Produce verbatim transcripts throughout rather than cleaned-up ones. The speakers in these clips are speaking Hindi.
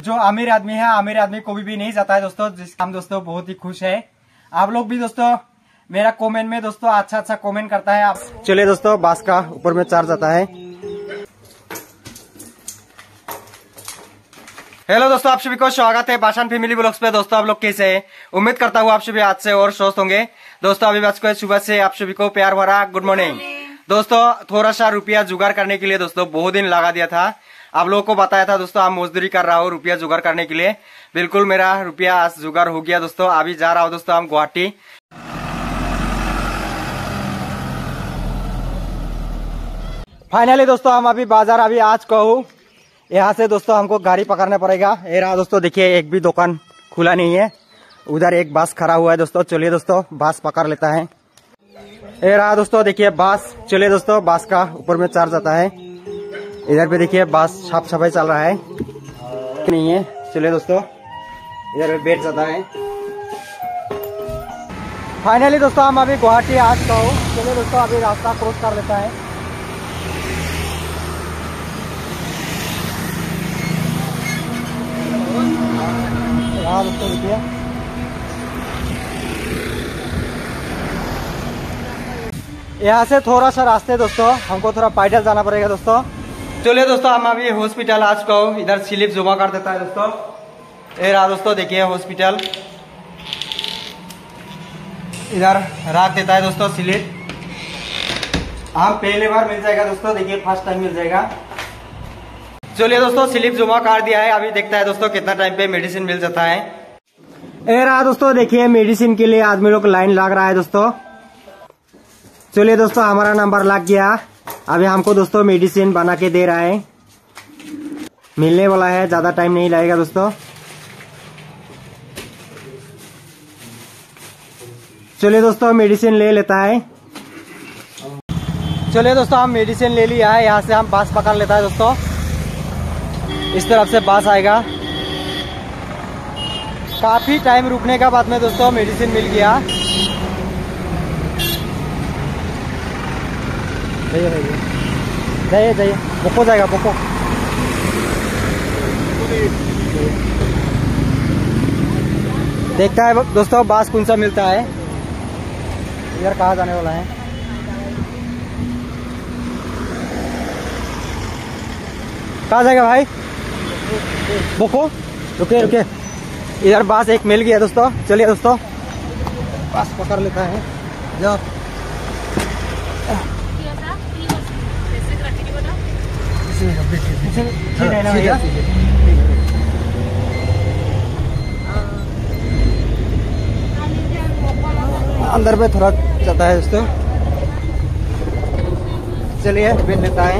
जो अमीर आदमी है, अमीर आदमी कोई भी नहीं जाता है दोस्तों। हम दोस्तों बहुत ही खुश है। आप लोग भी दोस्तों मेरा कमेंट में दोस्तों अच्छा अच्छा कमेंट करता है आप। चलिए दोस्तों, बांस का ऊपर में चार्ज आता है। हेलो दोस्तों, आप सभी को स्वागत है बाशान फैमिली ब्लॉग्स पे। दोस्तों आप लोग कैसे हैं? उम्मीद करता हूँ आप सभी आज से और स्वस्थ होंगे। दोस्तों अभी बज के सुबह से आप सभी को प्यार भरा गुड मॉर्निंग। दोस्तों थोड़ा सा रुपया जुगाड़ करने के लिए दोस्तों बहुत दिन लगा दिया था। आप लोगों को बताया था दोस्तों हम मजदूरी कर रहा हूँ रुपया जुगाड़ करने के लिए। बिल्कुल मेरा रुपया आज जुगाड़ हो गया दोस्तों। अभी जा रहा हूँ दोस्तों हम गुवाहाटी। फाइनली दोस्तों हम अभी बाजार अभी आज कहूँ यहाँ से दोस्तों हमको गाड़ी पकड़ना पड़ेगा। ये रहा दोस्तों, देखिए एक भी दुकान खुला नहीं है। उधर एक बस खड़ा हुआ है दोस्तों। चलिए दोस्तों बस पकड़ लेता है। ये रहा दोस्तों, देखिए बस। चलिए दोस्तों, बस का ऊपर में चार्ज आता है। इधर पे देखिए बस साफ सफाई चल रहा है नहीं है। चलिए दोस्तों इधर पे बैठ जाता है। फाइनली दोस्तों हम अभी गुवाहाटी आज कहूँ। चलिए दोस्तों अभी रास्ता क्रॉस कर लेता है। यहाँ दोस्तों देखिए यहाँ से थोड़ा सा रास्ते दोस्तों हमको थोड़ा पैदल जाना पड़ेगा दोस्तों। चलिए दोस्तों हम अभी हॉस्पिटल आज को इधर स्लिप जमा कर देता है दोस्तों। ये रहा दोस्तों, देखिए हॉस्पिटल इधर रख देता है दोस्तों स्लिप। हम पहले बार मिल जाएगा दोस्तों, देखिए फर्स्ट टाइम मिल जाएगा। चलिए दोस्तों स्लिप जमा कर दिया है। अभी देखता है दोस्तों कितना टाइम पे मेडिसिन मिल जाता है। ये रहा दोस्तों, देखिए मेडिसिन के लिए आदमी लोग लाइन लग रहा है दोस्तों। चलिए दोस्तों हमारा नंबर लग गया। अभी हमको दोस्तों मेडिसिन बना के दे रहा है। मिलने वाला है, ज्यादा टाइम नहीं लगेगा दोस्तों। चलिए दोस्तों मेडिसिन ले लेता है। चलिए दोस्तों हम मेडिसिन ले लिया है। यहाँ से हम बस पकड़ लेता है दोस्तों। इस तरफ से बस आएगा। काफी टाइम रुकने का बाद में दोस्तों मेडिसिन मिल गया। जाइए जाइए जाइए बोको जाएगा बोको। देखता है दोस्तों बस कौन सा मिलता है। इधर कहाँ जाने वाला है? कहाँ जाएगा भाई? बोको। रुके रुके, इधर बस एक मिल गया दोस्तों। चलिए दोस्तों बस पकड़ लेता है। जाओ अंदर पे थोड़ा जाता है दोस्तों। चलिए बैठ लेता है।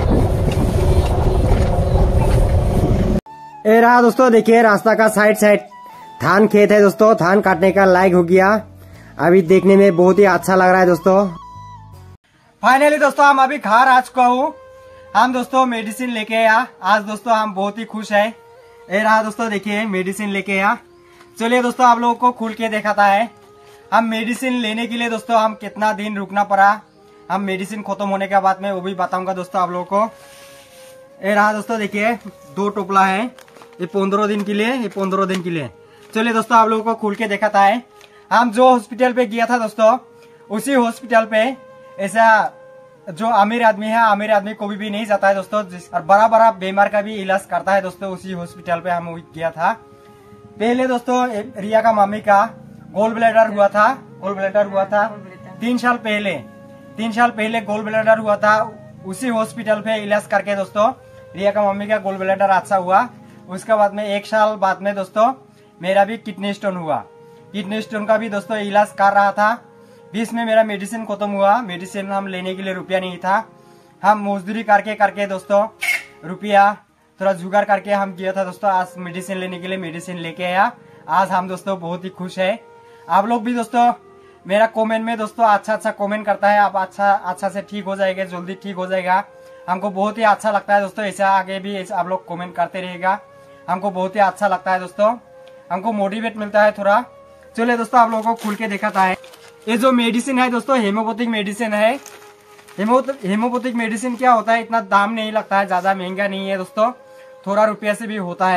ये रहा दोस्तों, देखिए रास्ता का साइड साइड धान खेत है दोस्तों। धान काटने का लायक हो गया। अभी देखने में बहुत ही अच्छा लग रहा है दोस्तों। फाइनली दोस्तों हम अभी घर आज को हूँ। हम दोस्तों मेडिसिन लेके आया आज दोस्तों। हम बहुत ही खुश है। ये रहा दोस्तों, देखिए मेडिसिन लेके आया। चलिए दोस्तों आप लोगों को खुल के दिखाता है। हम मेडिसिन लेने के लिए दोस्तों हम कितना दिन रुकना पड़ा। हम मेडिसिन खत्म होने के बाद में वो भी बताऊंगा दोस्तों आप लोगों को। ये रहा दोस्तों, देखिए दो टोपला है। ये पंद्रह दिन के लिए, ये पंद्रह दिन के लिए। चलिए दोस्तों आप लोगों को खुल के दिखाता है। हम जो हॉस्पिटल पे गया था दोस्तों, उसी हॉस्पिटल पे ऐसा जो अमीर आदमी है, अमीर आदमी कोई भी नहीं जाता है दोस्तों। और बड़ा बड़ा बीमार का भी इलाज करता है दोस्तों। उसी हॉस्पिटल पे हम गया था। पहले दोस्तों रिया का मामी का गोल ब्लैडर हुआ था। गोल ब्लैडर हुआ था तीन साल पहले। तीन साल पहले गोल ब्लैडर हुआ था। उसी हॉस्पिटल पे इलाज करके दोस्तों रिया का मम्मी का गोल ब्लैडर अच्छा हुआ। उसके बाद में एक साल बाद में दोस्तों मेरा भी किडनी स्टोन हुआ। किडनी स्टोन का भी दोस्तों इलाज कर रहा था। बीच में मेरा मेडिसिन खत्म हुआ। मेडिसिन हम लेने के लिए रुपया नहीं था। हम मजदूरी करके करके दोस्तों रुपया थोड़ा जुगाड़ करके हम गया था दोस्तों। आज मेडिसिन लेने के लिए मेडिसिन लेके आया। आज हम दोस्तों बहुत ही खुश है। आप लोग भी दोस्तों मेरा कमेंट में दोस्तों अच्छा अच्छा कमेंट करता है। आप अच्छा अच्छा से ठीक हो जाएगा, जल्दी ठीक हो जाएगा। हमको बहुत ही अच्छा लगता है दोस्तों। ऐसा आगे भी ऐसा आप लोग कमेंट करते रहेगा। हमको बहुत ही अच्छा लगता है दोस्तों। हमको मोटिवेट मिलता है थोड़ा। चलिए दोस्तों आप लोगों को खुल के दिखाता है। ये जो मेडिसिन है दोस्तों हेमोपैथिक मेडिसिन है। हेमोपैथिक मेडिसिन क्या होता है, इतना दाम नहीं लगता है, ज्यादा महंगा नहीं है दोस्तों। थोड़ा रुपया से भी होता है।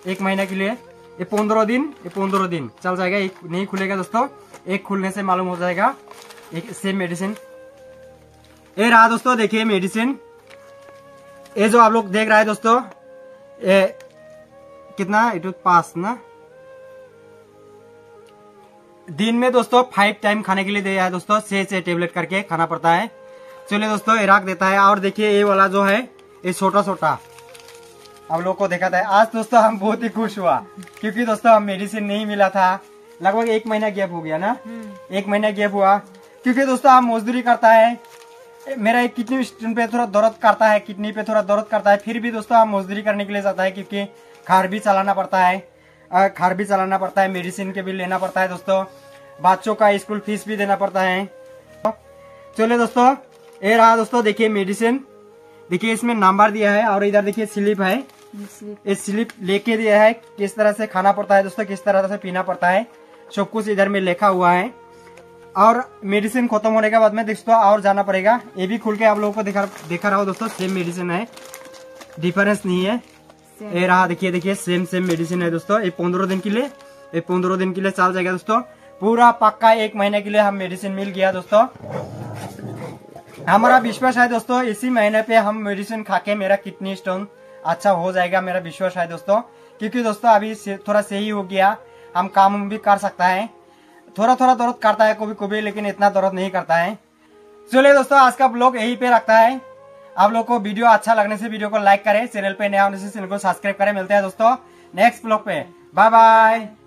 एक महीना के लिए। ये पंद्रह दिन ये पंद्रह दिन चल जाएगा, एक नहीं खुलेगा दोस्तों। एक खुलने से मालूम हो जाएगा एक सेम मेडिसिन। ये रहा दोस्तों, देखिए मेडिसिन। ये जो आप लोग देख रहा है दोस्तों, ये कितना इट पास ना दिन में दोस्तों फाइव टाइम खाने के लिए दिया है दोस्तों। छह छह टेबलेट करके खाना पड़ता है। चलिए दोस्तों, ये रख देता है। और देखिए ये वाला जो है ये छोटा छोटा आप लोग को देखा था। आज दोस्तों हम बहुत ही खुश हुआ क्योंकि दोस्तों हम मेडिसिन नहीं मिला था। लगभग एक महीना गैप हो गया ना, एक महीना गैप हुआ क्योंकि दोस्तों हम मजदूरी करता है। मेरा एक किडनी स्टोन पे थोड़ा दर्द करता है, किडनी पे थोड़ा दर्द करता है, फिर भी दोस्तों हम मजदूरी करने के लिए जाता है क्योंकि घर भी चलाना पड़ता है, घर भी चलाना पड़ता है, मेडिसिन के बिल लेना पड़ता है दोस्तों, बच्चों का स्कूल फीस भी देना पड़ता है। चलिए दोस्तों, ये रहा दोस्तों, देखिए मेडिसिन। देखिए इसमें नंबर दिया है और इधर देखिए स्लिप है। इस स्लिप लेके दिया है किस तरह से खाना पड़ता है दोस्तों, किस तरह से पीना पड़ता है, सब कुछ इधर में लिखा हुआ है। और मेडिसिन खत्म होने के बाद में दोस्तों और जाना पड़ेगा। ये भी खुल के आप लोगों को दिखा दिखा रहा हो दोस्तों, सेम मेडिसिन है, डिफरेंस नहीं है। ये रहा देखिए, देखिए सेम सेम मेडिसिन है दोस्तों। ये पंद्रह दिन के लिए ये पंद्रह दिन के लिए चल जाएगा दोस्तों। पूरा पक्का एक महीने के लिए हम मेडिसिन मिल गया दोस्तों। हमारा विश्वास है दोस्तों, इसी महीने पे हम मेडिसिन खा के मेरा किडनी स्टोन अच्छा हो जाएगा, मेरा विश्वास है दोस्तों। क्योंकि दोस्तों अभी थोड़ा सही हो गया, हम काम भी कर सकता है। थोड़ा थोड़ा दर्द करता है कभी कभी, लेकिन इतना दर्द नहीं करता है। चलिए दोस्तों, आज का ब्लॉग यहीं पे रखता है। आप लोग को वीडियो अच्छा लगने से वीडियो को लाइक करें, चैनल पे नया होने से चैनल को सब्सक्राइब करें। मिलते हैं दोस्तों नेक्स्ट ब्लॉग पे। Bye bye.